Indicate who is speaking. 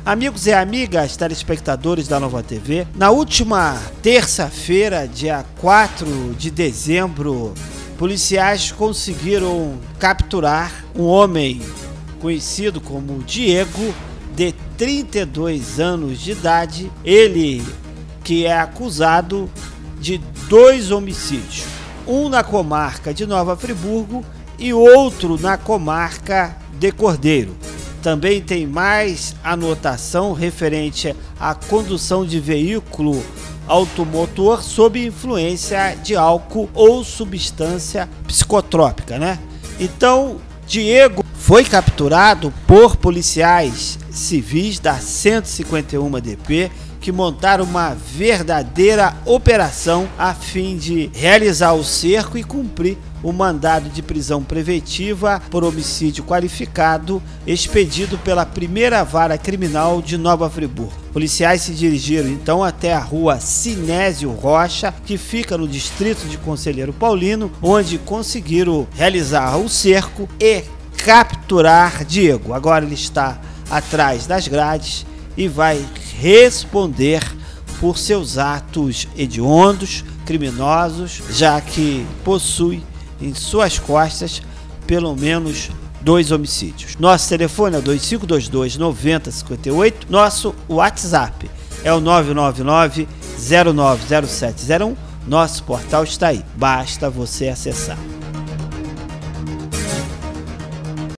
Speaker 1: Amigos e amigas, telespectadores da Nova TV, na última terça-feira, dia 4 de dezembro, policiais conseguiram capturar um homem conhecido como Diego, de 32 anos de idade, ele que é acusado de 2 homicídios, um na comarca de Nova Friburgo e outro na comarca de Cordeiro. Também tem mais anotação referente à condução de veículo automotor sob influência de álcool ou substância psicotrópica, né? Então, Diego foi capturado por policiais civis da 151 DP que montaram uma verdadeira operação a fim de realizar o cerco e cumprir o mandado de prisão preventiva por homicídio qualificado expedido pela primeira vara criminal de Nova Friburgo. Policiais se dirigiram então até a rua Sinésio Rocha, que fica no distrito de Conselheiro Paulino, onde conseguiram realizar o cerco e capturar Diego. Agora ele está atrás das grades e vai responder por seus atos hediondos, criminosos, já que possui em suas costas pelo menos 2 homicídios. Nosso telefone é 2522-9058, nosso WhatsApp é o 999-090701, nosso portal está aí, basta você acessar.